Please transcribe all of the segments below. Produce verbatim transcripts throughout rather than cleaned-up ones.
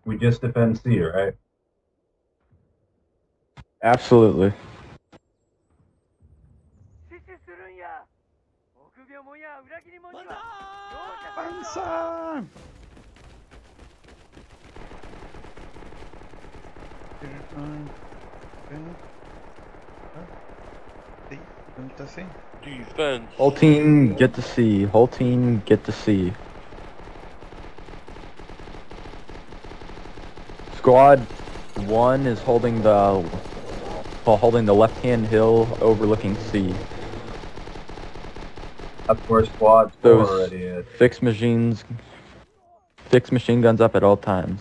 We just defend C, right? Absolutely. Panza! Defense. Whole team get to C. Whole team get to C. Squad one is holding the well, holding the left-hand hill overlooking C. Of course, squad four Those already is. fixed machines, fixed machine guns up at all times.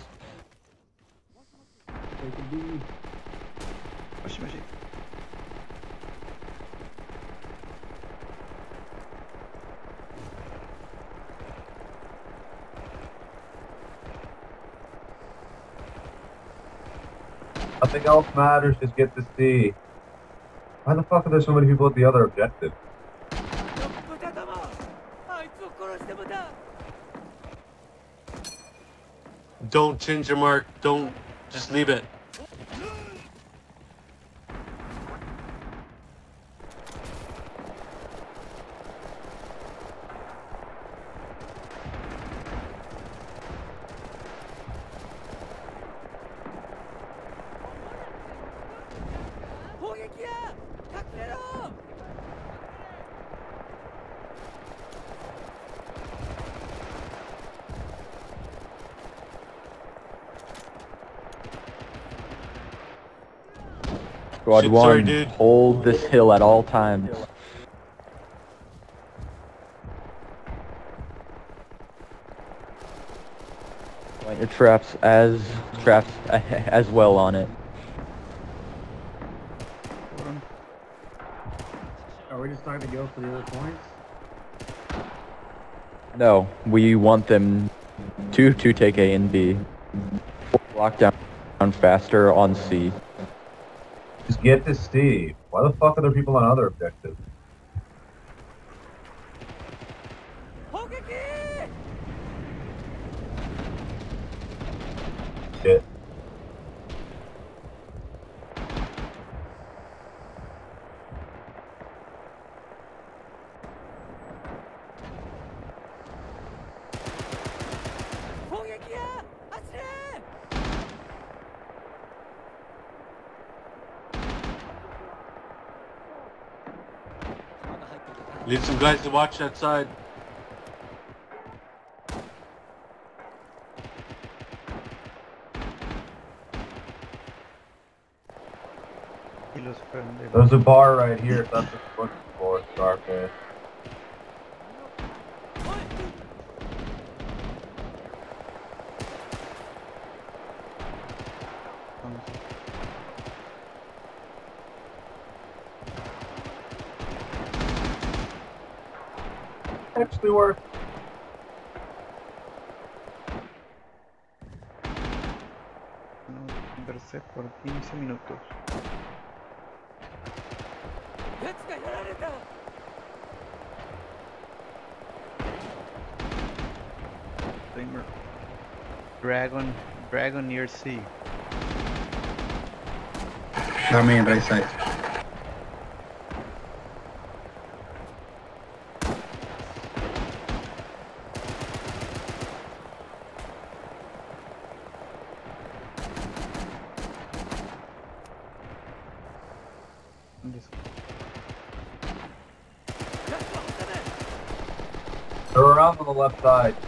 Nothing else matters, just get to C. Why the fuck are there so many people at the other objective? Don't change your mark. Don't. Just leave it. Squad Shit, one, sorry, dude. hold this hill at all times. Plant your traps as traps as well on it. Are we just starting to go for the other points? No, we want them to to take A and B. Lock down faster on C. Just get to C. Why the fuck are there people on other objectives? Shit. Leave some guys to watch that side. There's a bar right here if that's what you're looking for, Scarface. Actually worked. Conversé por quince minutos. Timer. Dragon, Dragon near C. Coming right side. They're around on the left side.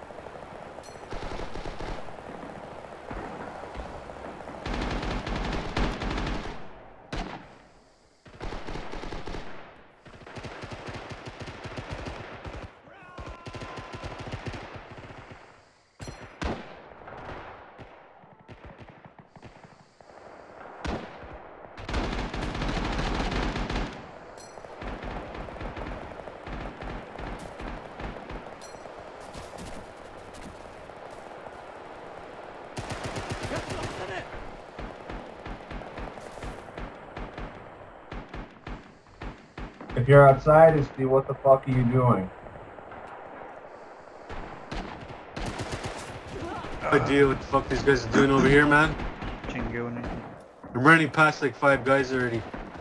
If you're outside, it's the what the fuck are you doing? idea what the fuck these guys are doing over here, man. Chingone. I'm running past like five guys already.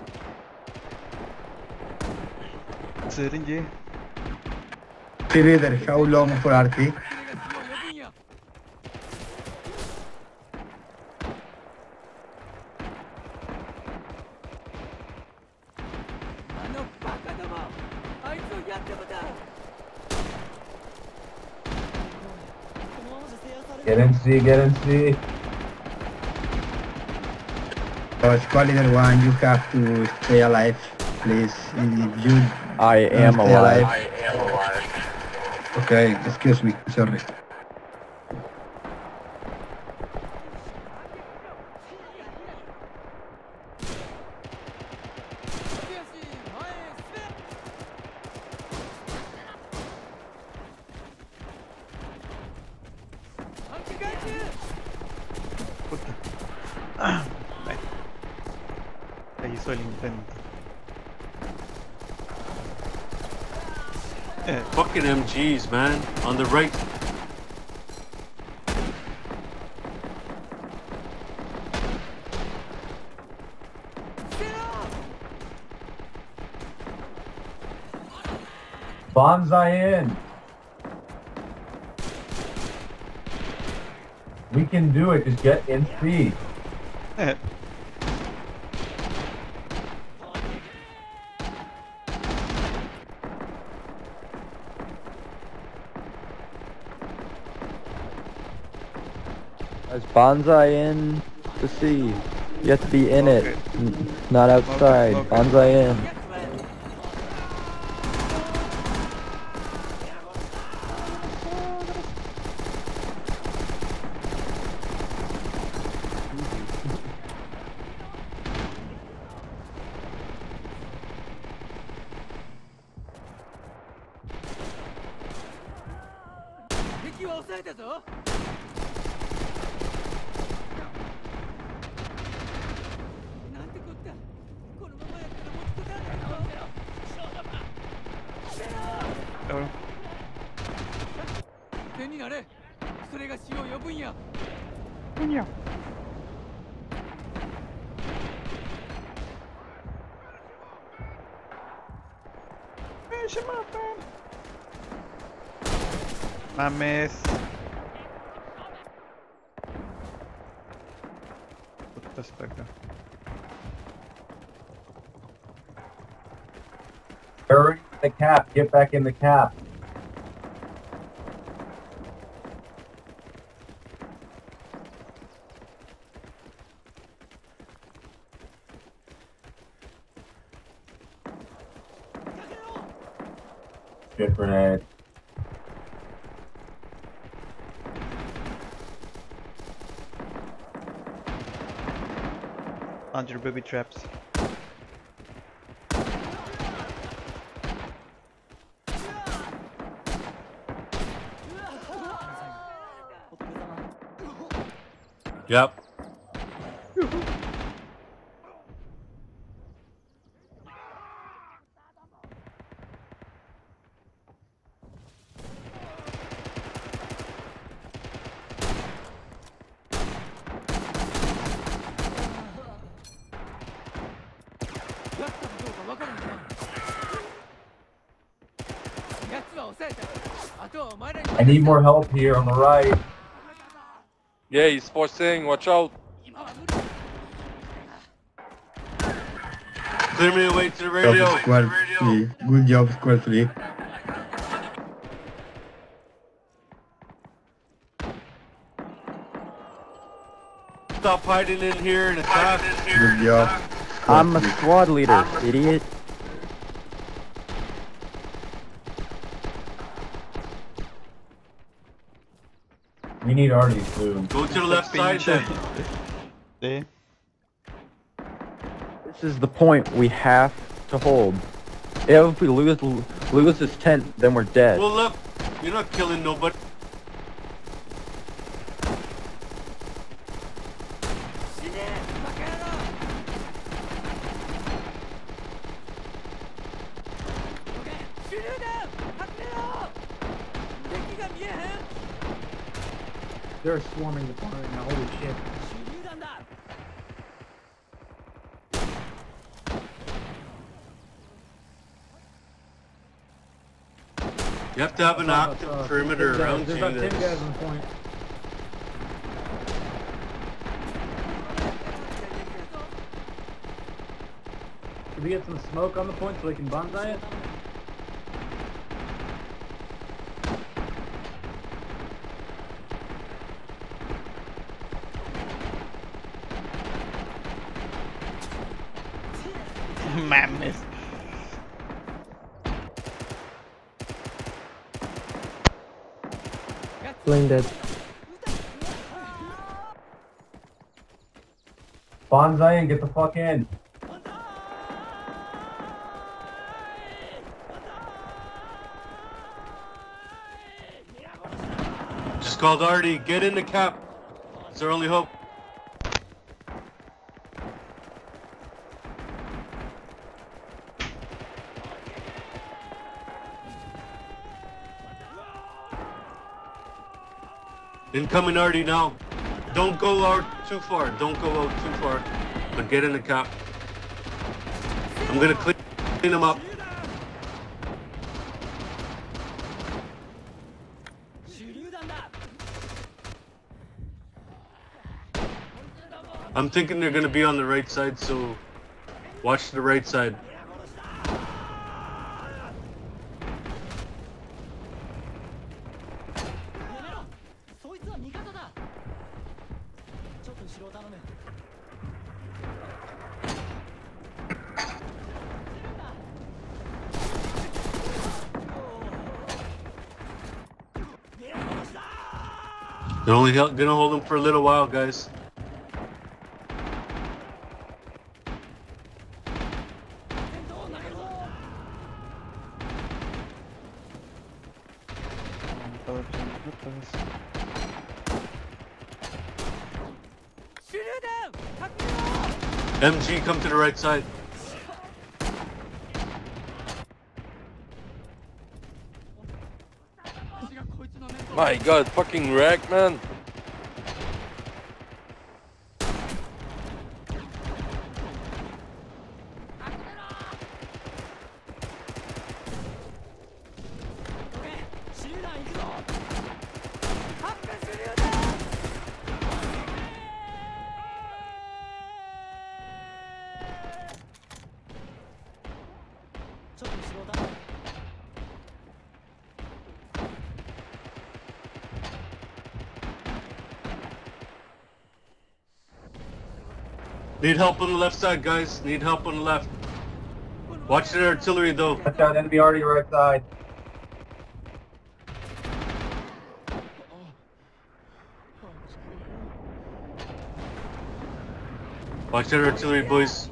Syringe. See leader, how long for R T? Get in C, get in C. So squad leader one, you have to stay alive, please. If you I am stay alive. alive. Okay, excuse me, sorry. Ahí hizo el intento. Eh, Fucking M Gs, man. On the right. Bonsai in. We can do it. Just get in C. eh. Is Bonsai in to see? You have to be in it, Okay. n- not outside. Okay, okay. Bonsai in. Cabrón. 手になれ。それが死を呼ぶんや。 Coño. Eh, se matan. Mames. Puta está acá. Hurry the cap. Get back in the cap. Good grenade. On your booby traps. Yep. I need more help here on the right. Yeah, he's forcing. Watch out. Clear me away to the Job, radio. squad three. Good job, squad three. Stop hiding in here and attack. Good job. squad I'm a three. squad leader, idiot. We need Artie soon. Go to the left side then. Sí. This is the point we have to hold. If we lose lose this tent, then we're dead. Well, look, you're not killing nobody. They're swarming the front right now. Holy shit. You have to have an Uh, active uh, perimeter there's, uh, around There's you. about ten that's- guys on the point. Can we get some smoke on the point so we can bonsai it? Madness. Playing dead. Bonsai and get the fuck in. Just called Artie. Get in the cap. It's our only hope. Incoming Artie now. Don't go out too far. Don't go out too far. But get in the cap. I'm gonna clean clean them up. I'm thinking they're gonna be on the right side, so watch the right side. They're only hel- gonna hold them for a little while, guys. M G, come to the right side. My god, fucking wreck, man. Need help on the left side, guys. Need help on the left. Watch the artillery, though. Watch out, enemy already right side. Watch that artillery, boys.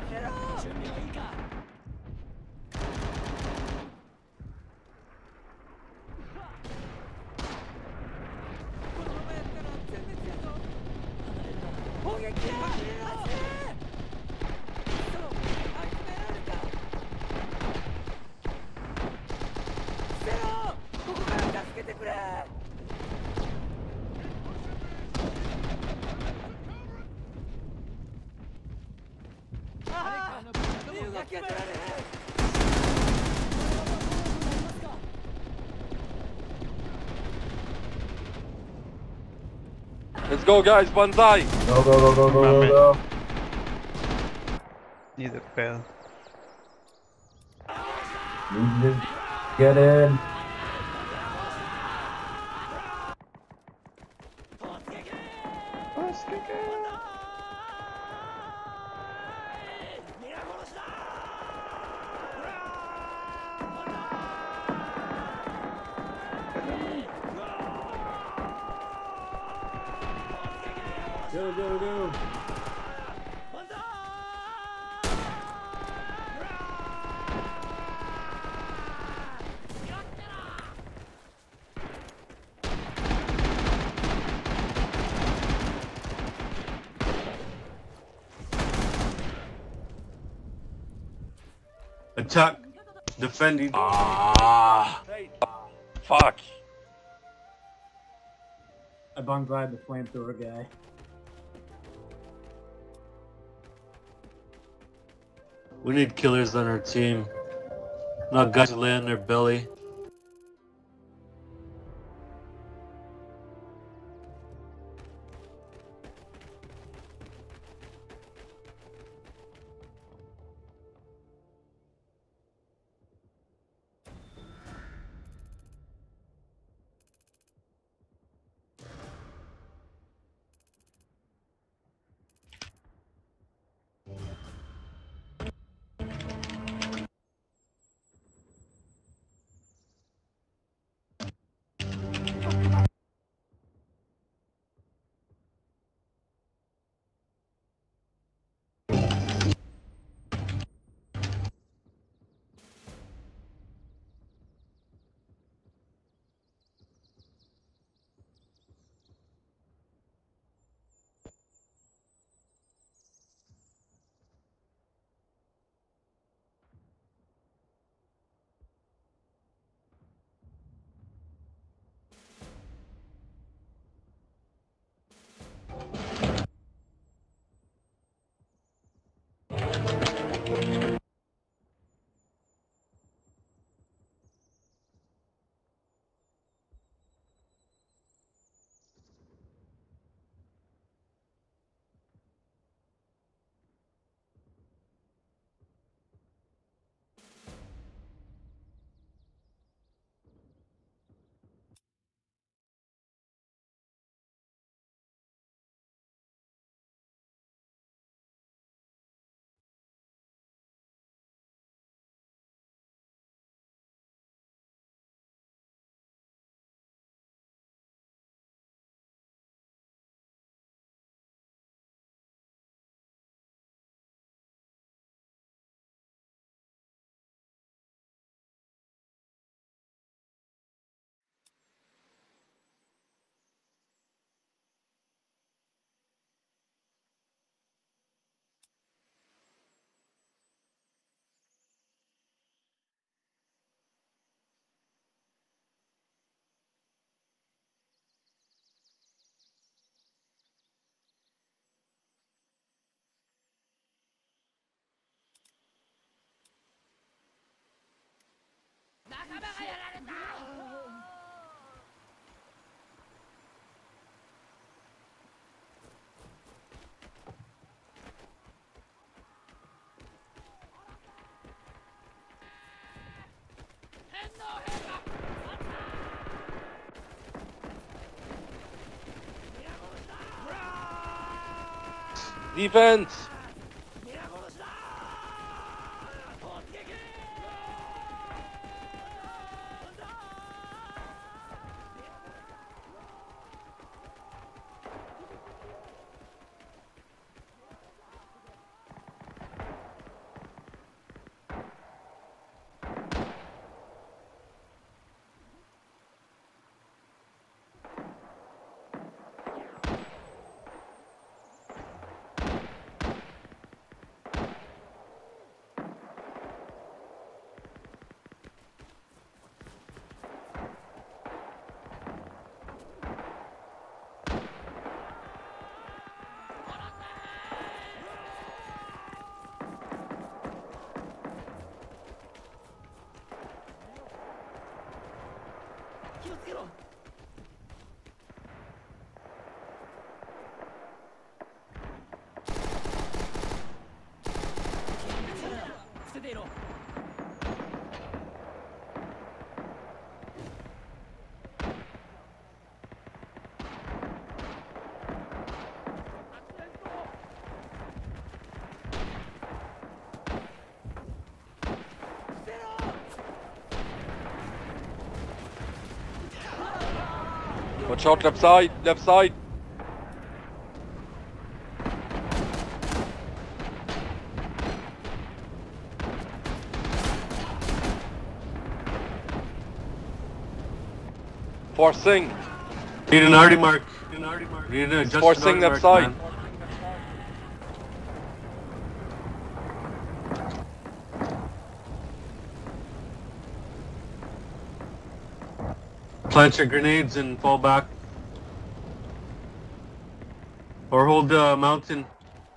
Let's go, guys, Banzai! Go, go, go, go, go, go, go. Need a bell. Need to get in. Go, go, go. Attack. Defending. Ah, fuck. I bonsai'd the flamethrower guy. We need killers on our team. Not guys who lay on their belly. Defense! Watch out, left side, left side. Forcing. Need an arty mark. Need an arty mark. Need an adjusted Forcing arty left mark, side. man. Plant your grenades and fall back. Or hold the mountain.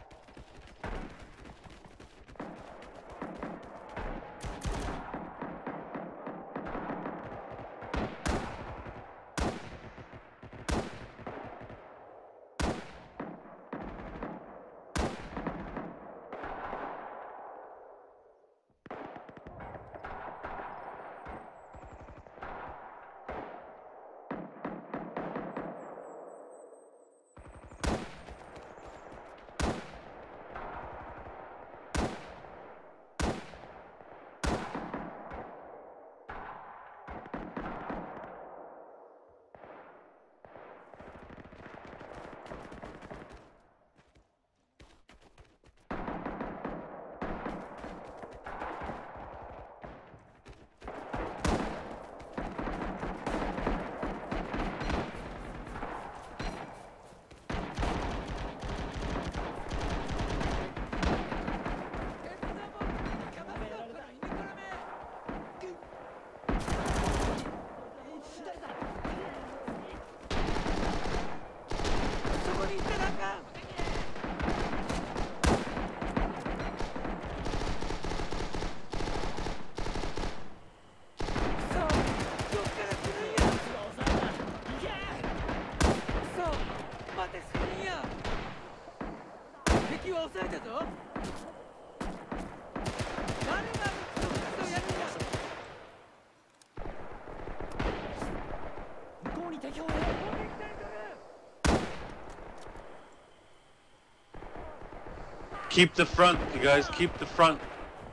Keep the front, you guys, keep the front.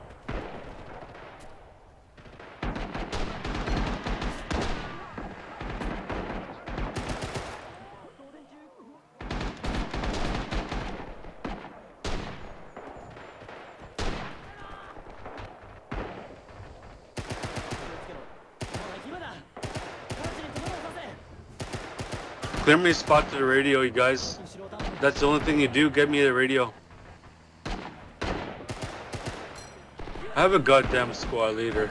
Clear me a spot to the radio, you guys. That's the only thing you do, get me the radio. I have a goddamn squad leader.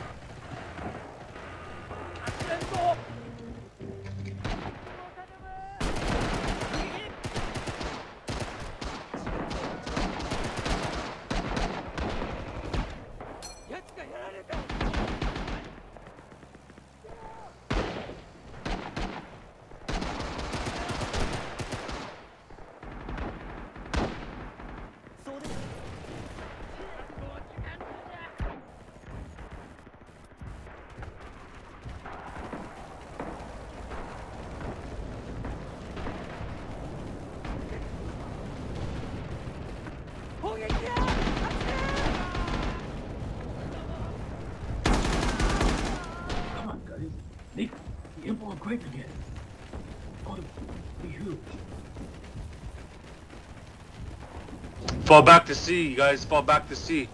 Fall back to sea, you guys, fall back to sea.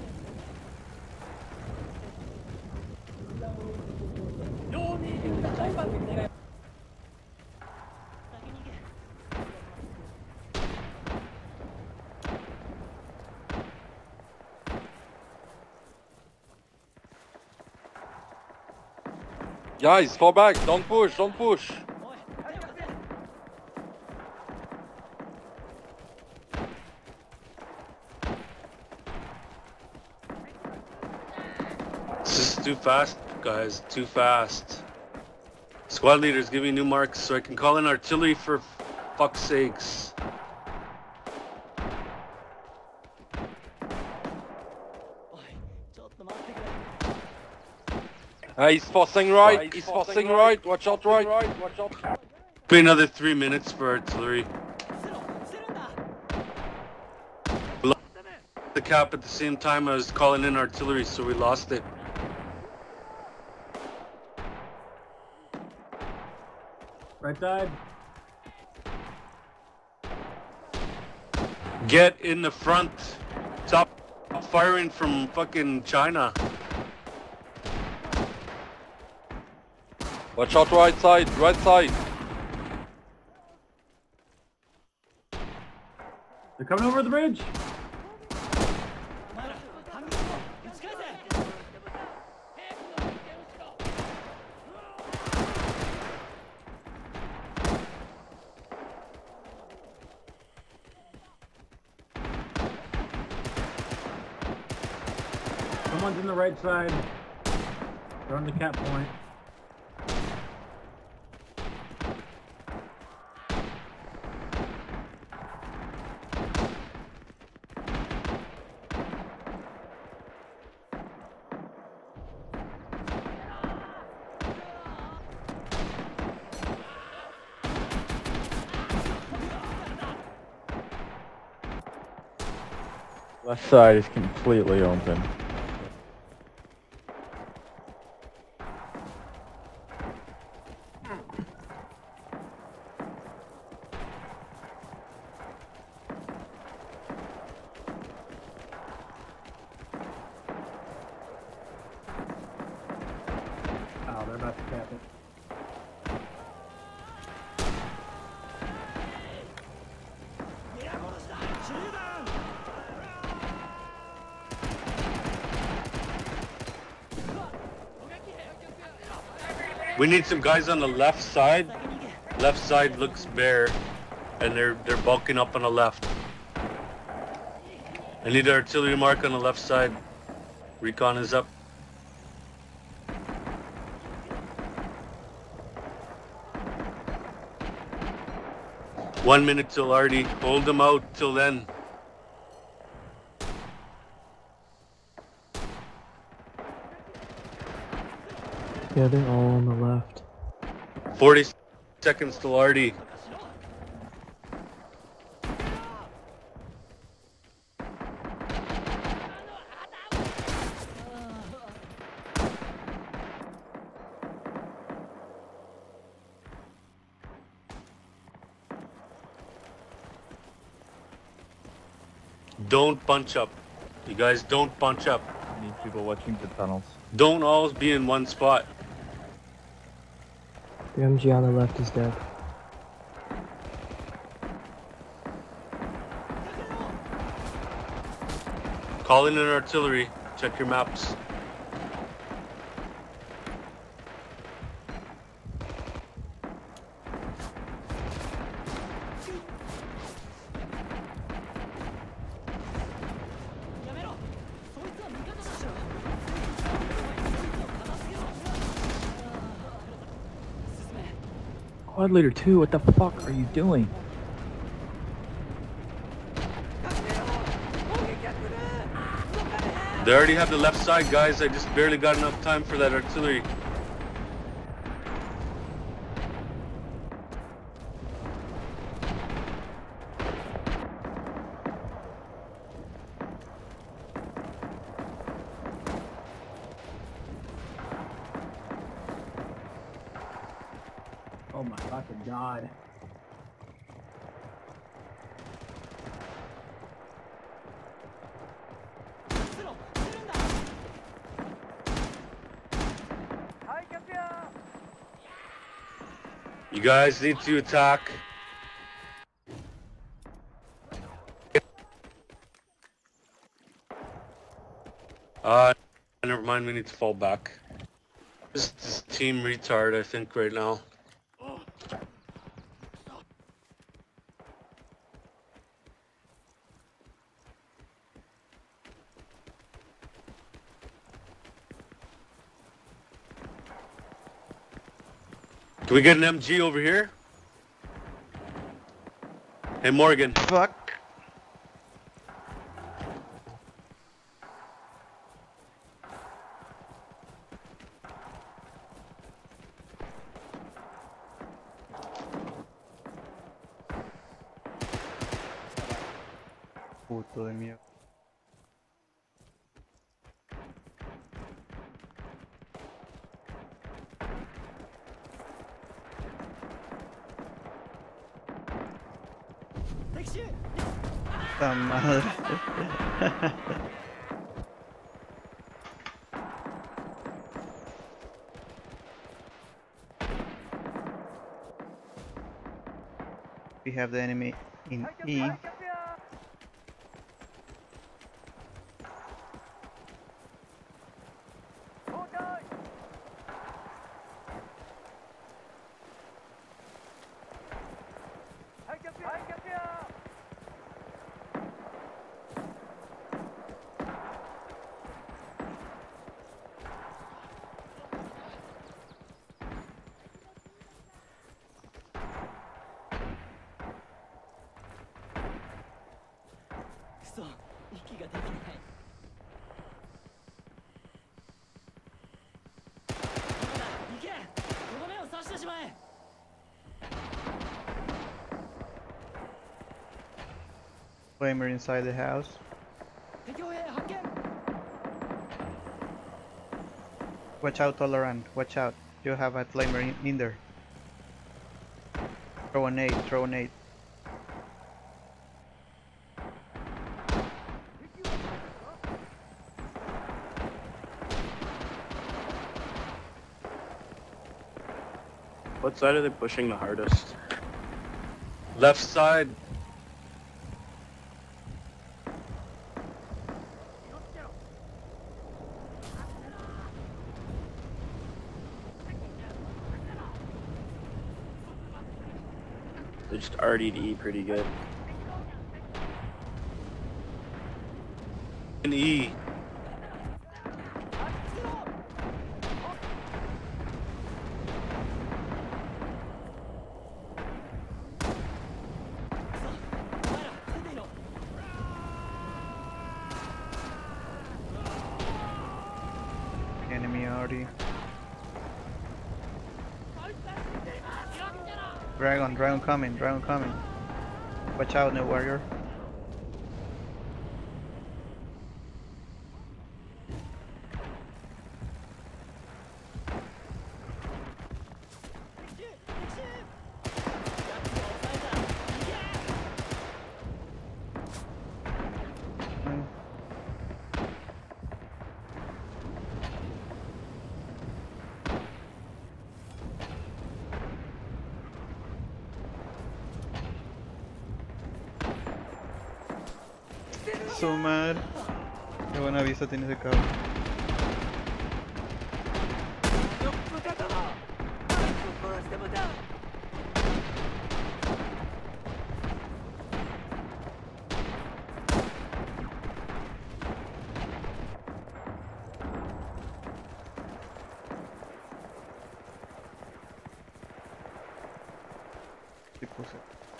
Guys, fall back, don't push, don't push. This is too fast, guys, too fast. Squad leaders, give me new marks so I can call in artillery for fuck's sakes. Uh, he's forcing right, he's forcing right, watch out right, watch out. Give me another three minutes for artillery. The cap at the same time I was calling in artillery, so we lost it. Right side. Get in the front. Stop firing from fucking China. Watch out right side, right side. They're coming over the bridge. one's in the right side. They're on the cap point. Left side is completely open. Oh, they're about to cap it. We need some guys on the left side. Left side looks bare, and they're they're bulking up on the left. I need an artillery mark on the left side. Recon is up. One minute till Artie. Hold them out till then. Yeah, they're all on the left. forty seconds till Artie. Don't bunch up. You guys don't bunch up. Need people watching the tunnels. Don't always be in one spot. The M G on the left is dead. Call in an artillery. Check your maps. Quad leader two, what the fuck are you doing? They already have the left side, guys. I just barely got enough time for that artillery. Oh my fucking god. You guys need to attack. Uh, never mind, we need to fall back. This is team retard, I think, right now. Can we get an M G over here? Hey, Morgan. Fuck. Puto de mierda. Puta madre. We have the enemy in E. Flamer inside the house. Watch out, Tolerant. Watch out. You have a flamer in, in there. Throw a nade. Throw a nade. What side are they pushing the hardest? Left side. They just R D to E pretty good. And E. Enemy already. Dragon, dragon coming, dragon coming. Watch out, new warrior. Mm. So mad. Qué buena vista tiene ese cabrón. Sí puse.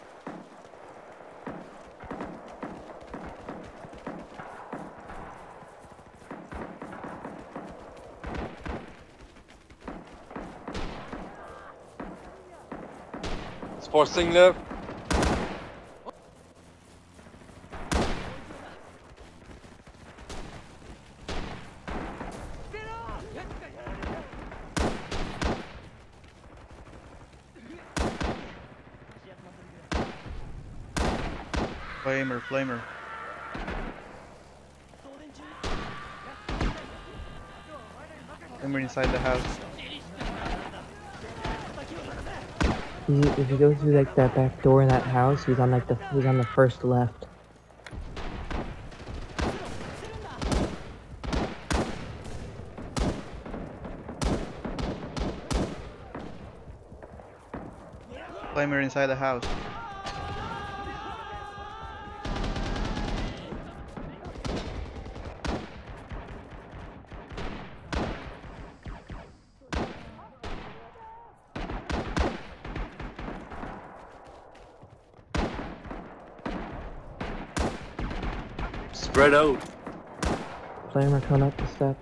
It's forcing left. Flamer, flamer. Flamer inside the house. He, if you go through like that back door in that house, he's on like the he's on the first left. Flamer inside the house. Spread out. Flamer coming up the steps.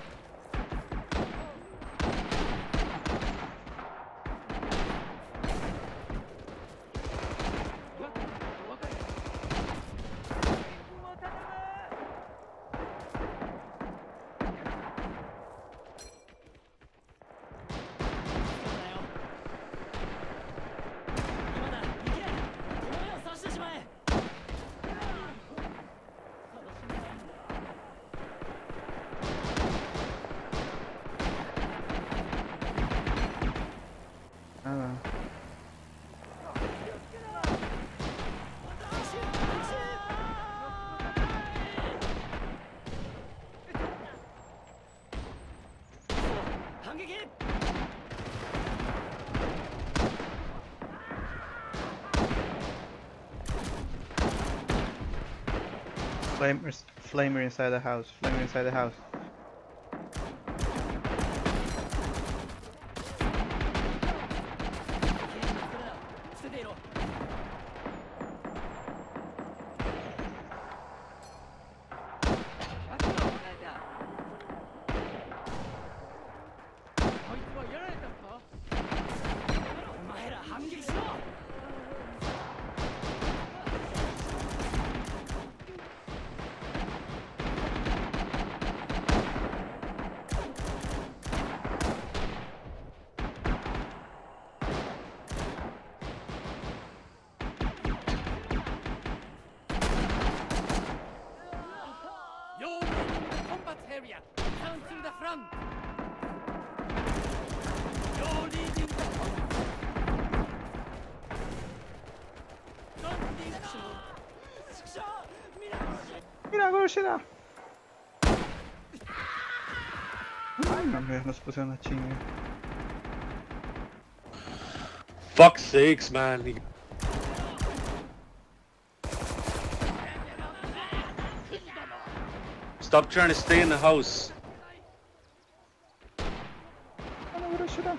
Ah. Flamer, flamer inside the house. Flamer inside the house. oh, shit ah. Ay, no, hombre, nos pusieron a chinga. Fuck's sakes, man. He- Stop trying to stay in the house. Ano, wala siya.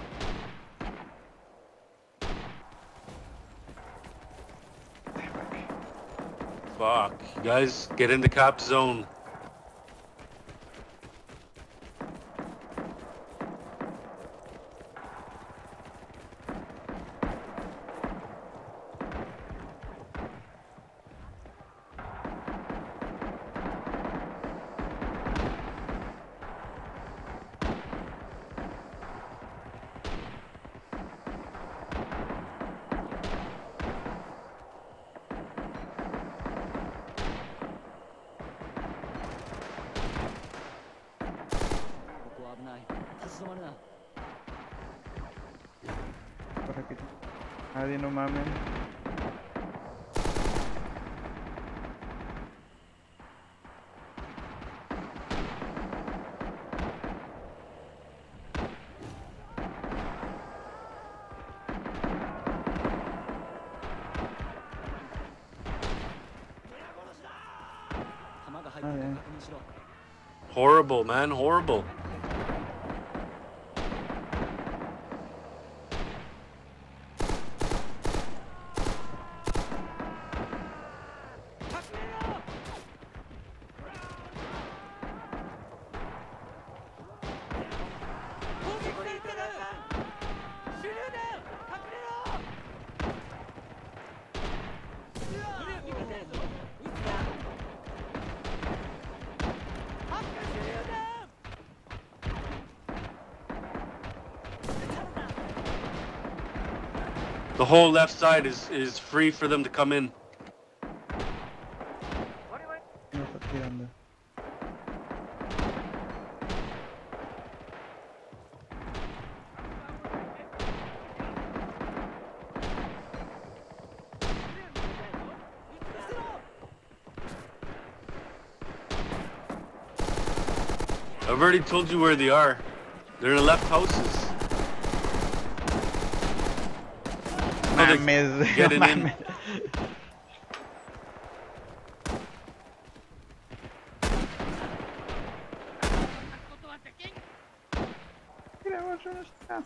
Fuck. You guys, get in the cap zone. Por aquí. Nadie no mamen. Nadie. Horrible, man. Horrible. The whole left side is, is free for them to come in. No está tirando. I've already told you where they are. They're in the left houses. No, they- Mames, getting no in. mames. Mira, otro no está.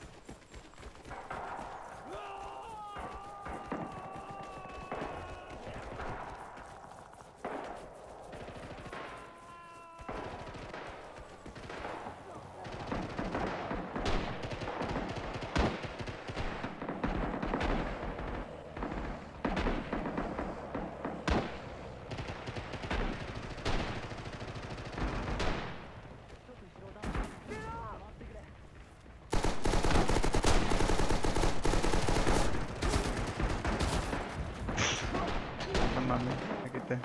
No mames, me quité.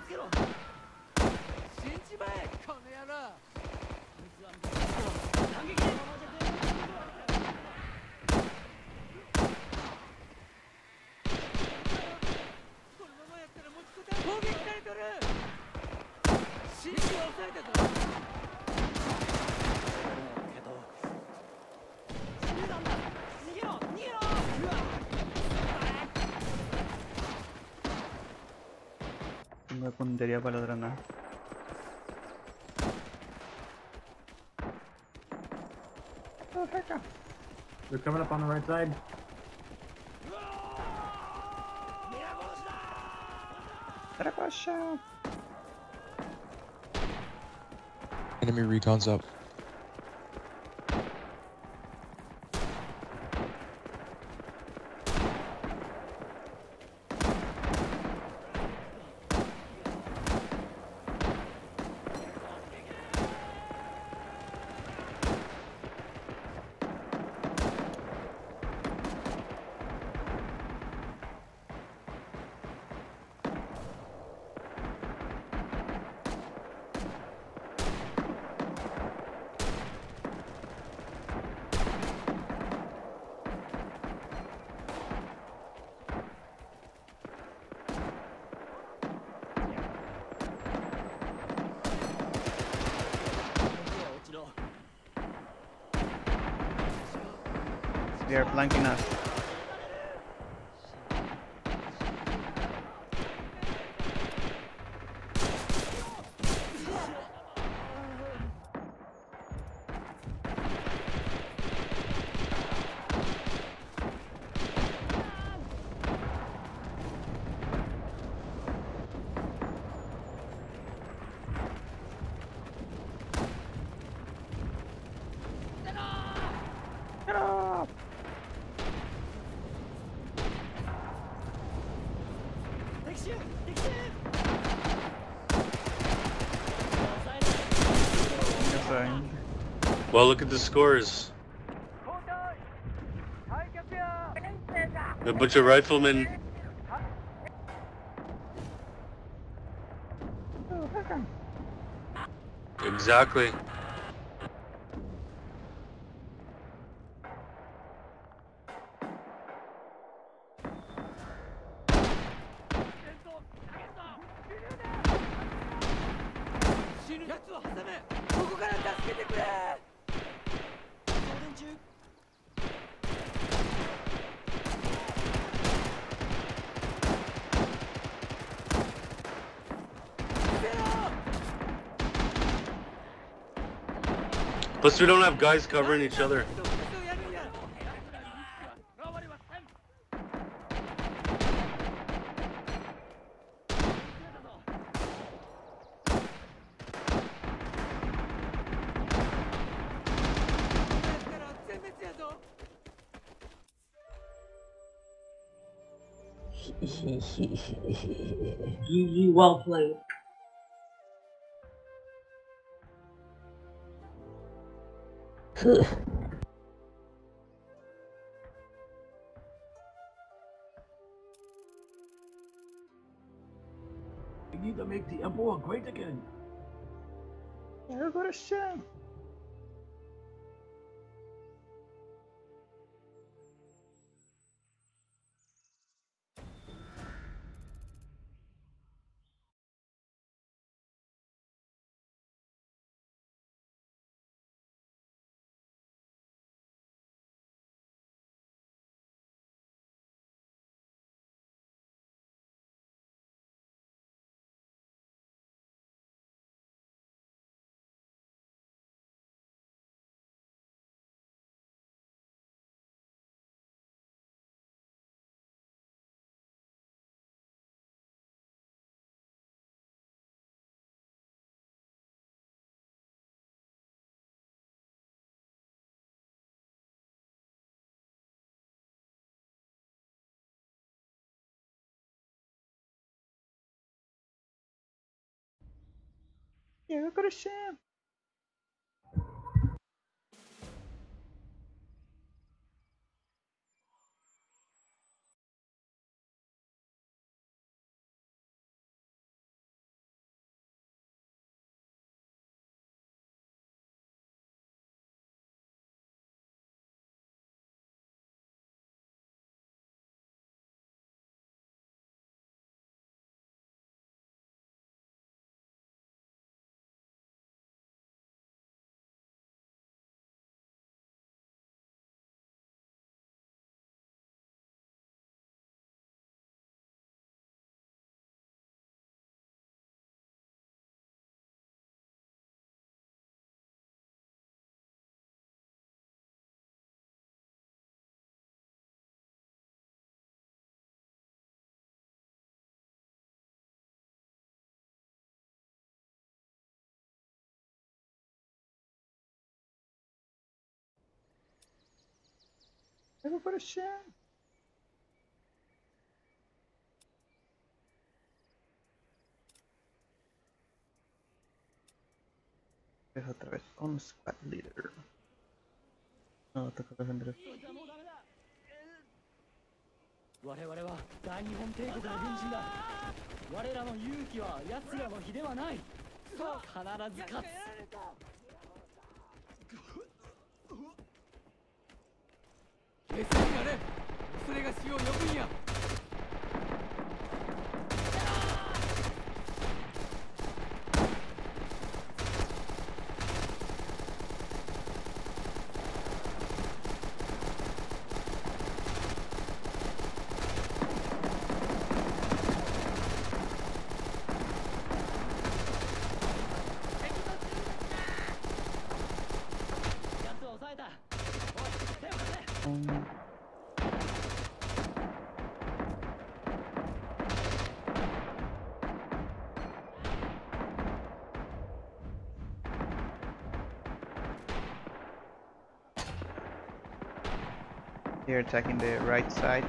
Tengo puntería para la granada. They're coming up on the right side. Enemy recon's up. They are flanking us. Well, look at the scores. A bunch of riflemen. Exactly. Plus, we don't have guys covering each other. G G, well played. We need to make the Emperor great again. Yeah, go to shame. Yeah, go to shame. Pegou para o chão. Erro otra vez. On squad leader. No, toca defender. 我々は大日本帝国の軍人だ。我らの勇気は奴らの比ではない。必ず勝つ。決戦やれ。それが死を呼ぶんや。 They're attacking the right side.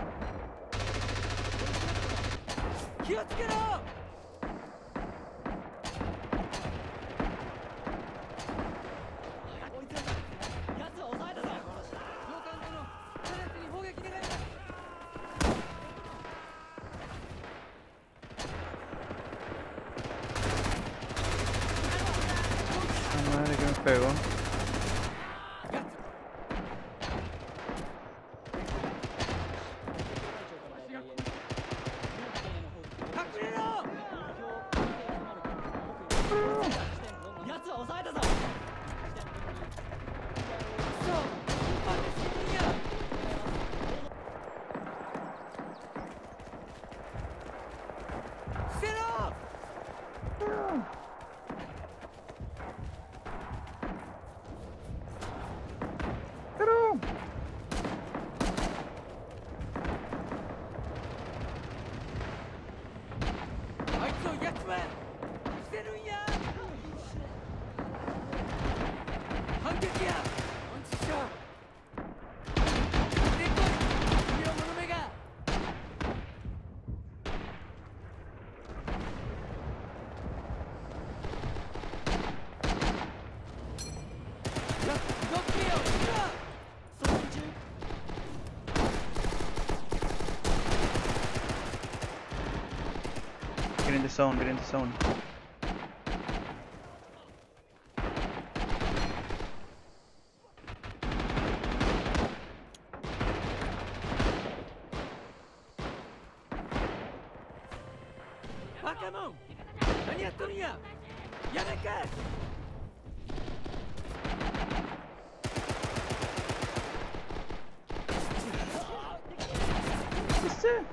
Madre que me pegó. Get in the zone, get in the zone. Bakamon! 何やっとるんや! やめか! Sister!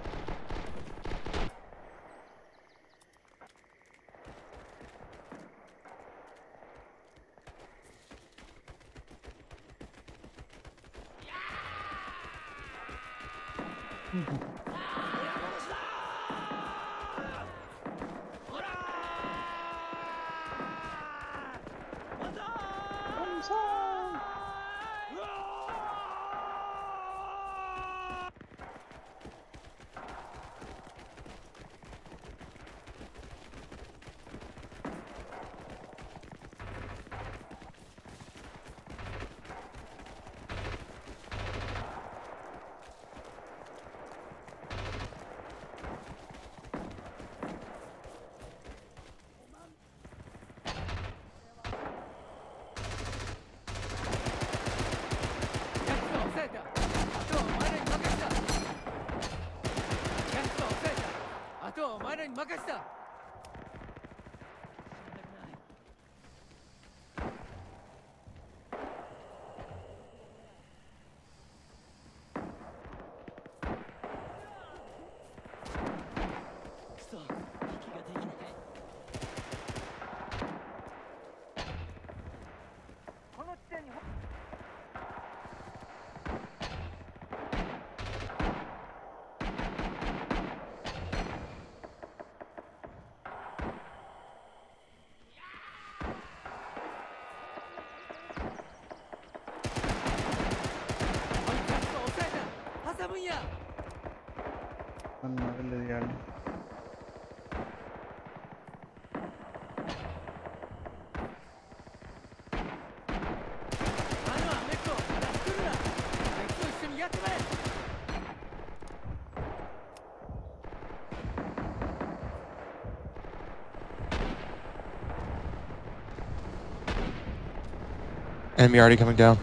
Enemy already coming down.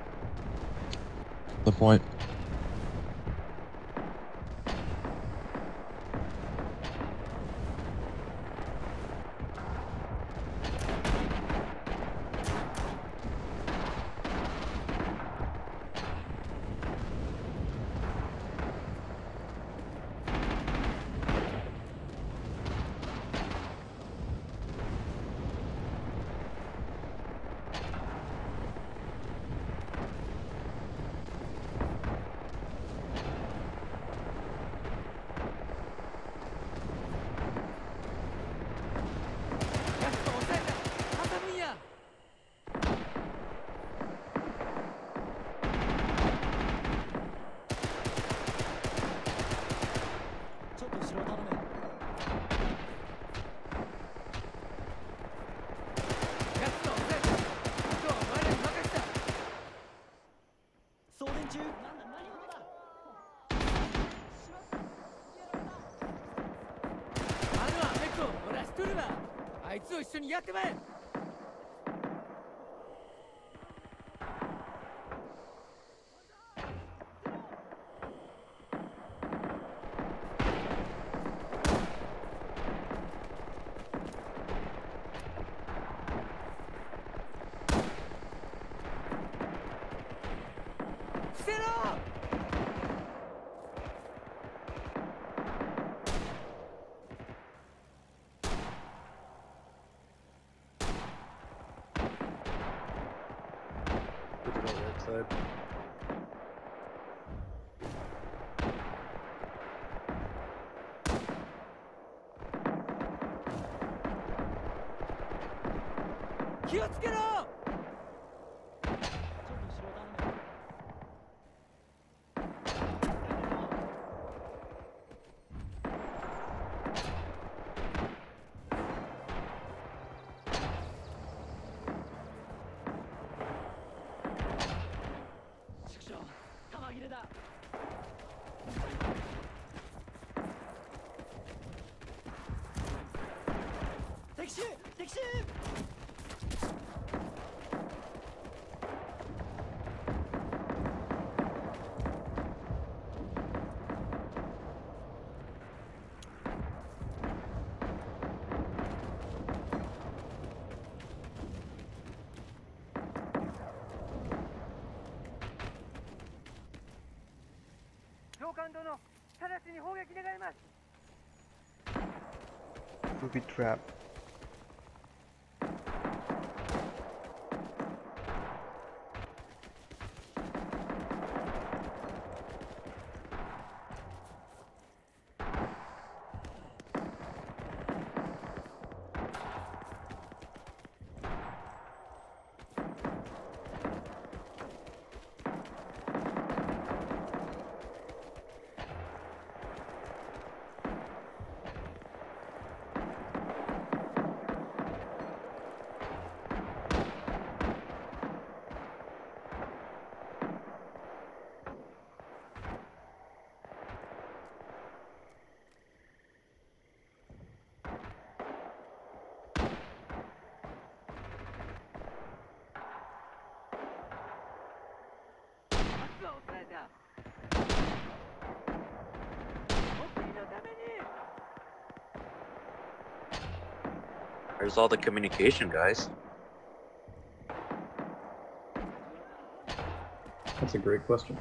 The point. Booby trap. Where's all the communication, guys? That's a great question.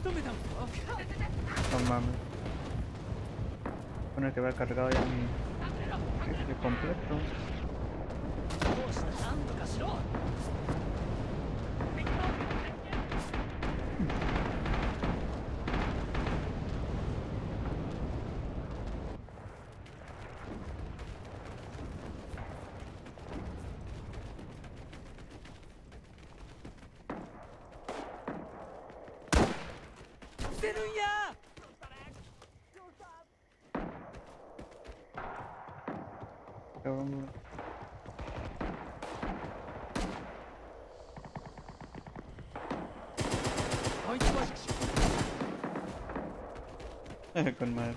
No mames. Bueno, que va cargado ya mi rifle completo. Vamos. Con madre.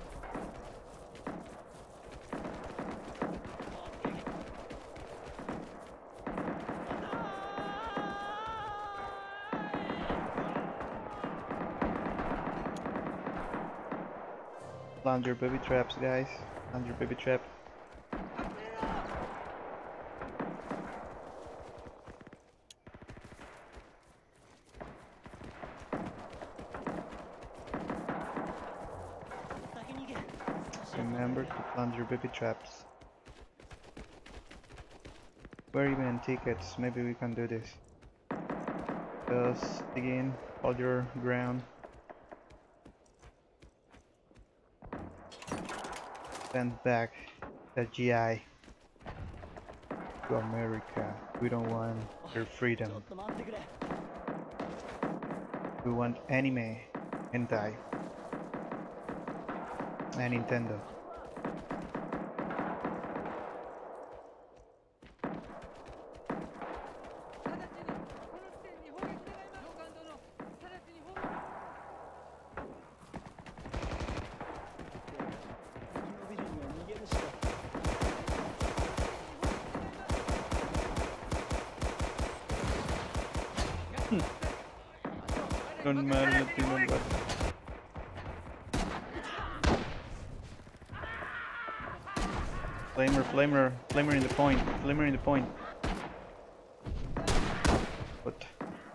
Land your baby traps, guys. Land your baby trap. Remember to plant your baby traps. We're even in tickets, maybe we can do this. Just dig in, hold your ground. Send back the G I to America. We don't want their freedom. We want anime, hentai, and Nintendo. Don't matter if you know what. Flamer, flamer, flamer in the point, flamer in the point. What?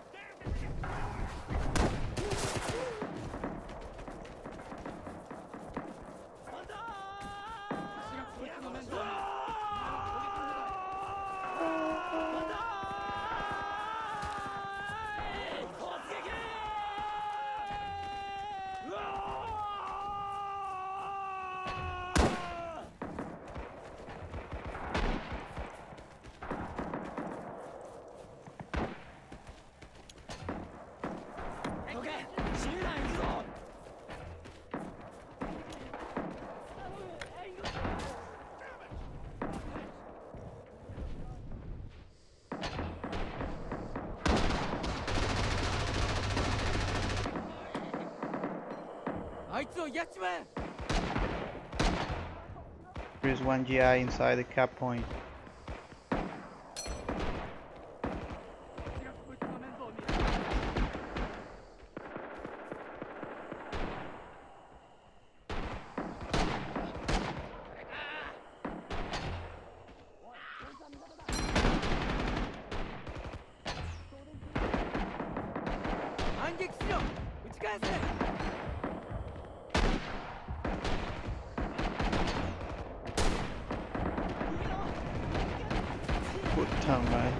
There's one G I inside the cap point. Put down, man.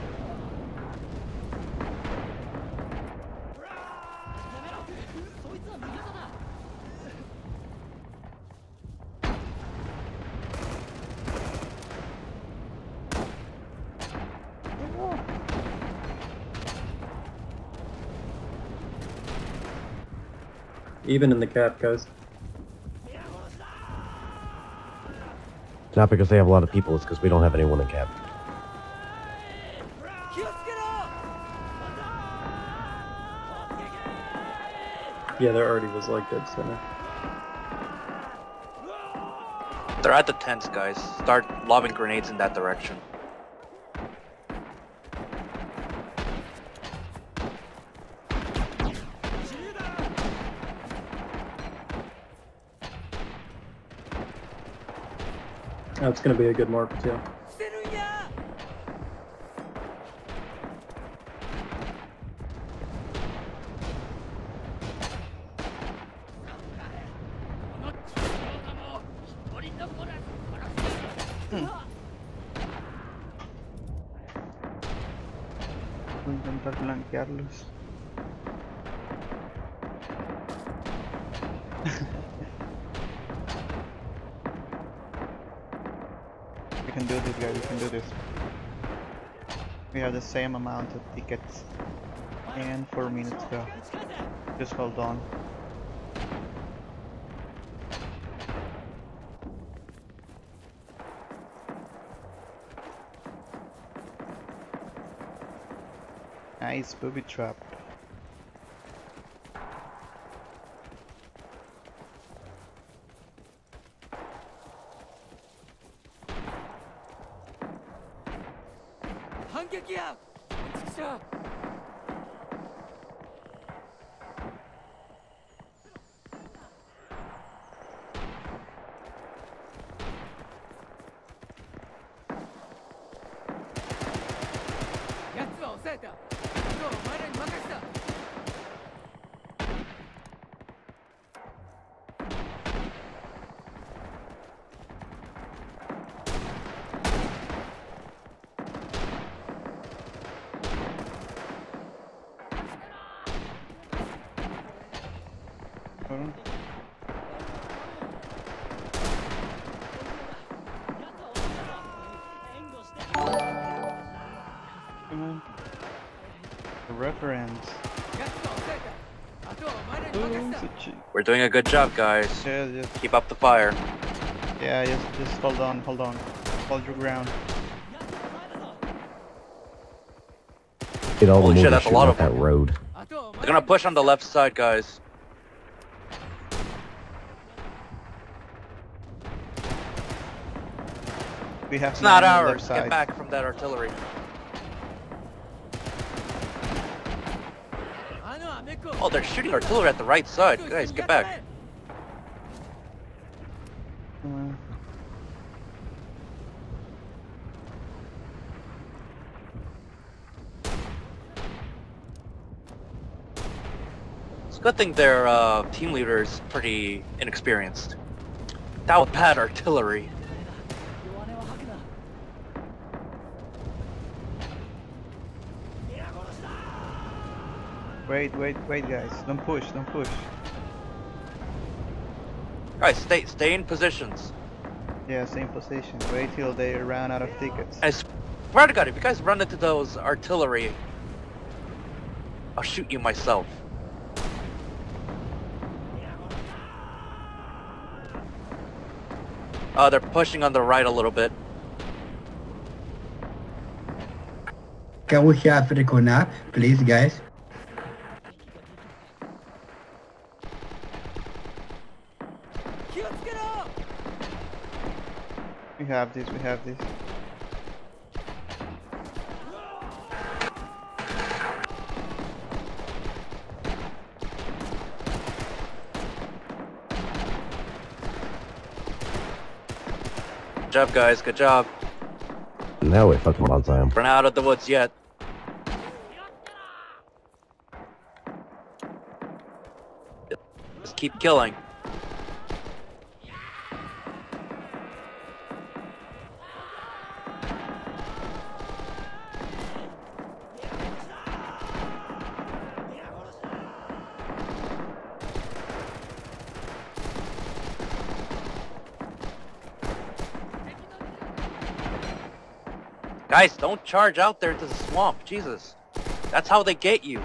Even in the cap, guys. It's not because they have a lot of people, it's because we don't have anyone in cap. Yeah, there already was like dead center. They're at the tents, guys. Start lobbing grenades in that direction. That's gonna be a good mark too. intentar flanquearlos. We can do this, guys. We can do this. We have the same amount of tickets. And four minutes go. Just hold on. Nice booby trap. Come on. The reference. We're doing a good job, guys. Yeah, just keep up the fire. Yeah, just just hold on, hold on. Hold your ground. Get all Holy the shit, movers that's a lot shooting of up that road. They're gonna push on the left side, guys. We have It's not men on the ours. left side. Get back from that artillery. Oh, they're shooting artillery at the right side. Guys, get back. Come on. It's a good thing their uh, team leader is pretty inexperienced. That was bad artillery. Wait, wait, wait, guys! Don't push, don't push. Guys, stay, stay in positions. Yeah, same position. Wait till they run out of tickets. I swear to God, if you guys run into those artillery, I'll shoot you myself. Uh, they're pushing on the right a little bit. Can we have the recon up, please, guys? We have this, we have this. Good job, guys. Good job. Now we fucking bonsai him. We're not out of the woods yet. Just keep killing. Guys, don't charge out there into the swamp. Jesus. That's how they get you.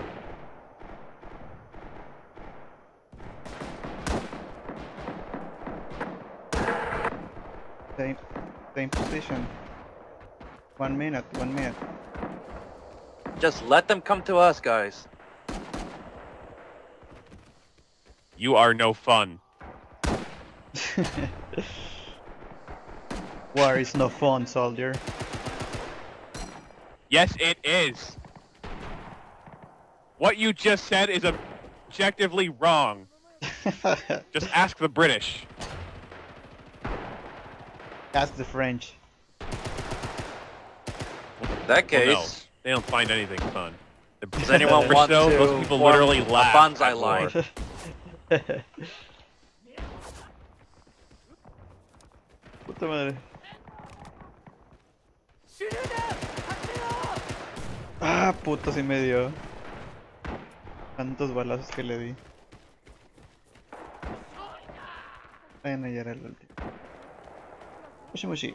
Same, same position. One minute, one minute. Just let them come to us, guys. You are no fun. War is no fun, soldier. Yes, it is. What you just said is objectively wrong. Just ask the British. Ask the French. In that case, Well, no, they don't find anything fun. The does anyone British, want though, to those people form literally a laugh bonsai at line? war. Puta madre. Ah, puto, sí me dio. Tantos balazos que le di. Bueno, ya era el último. Mushi mushi.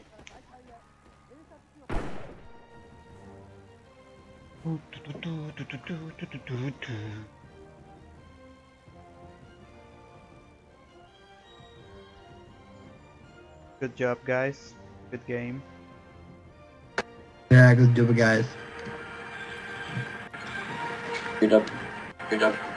Good job, guys. Good game. Yeah, good job, guys. Good job. Good job.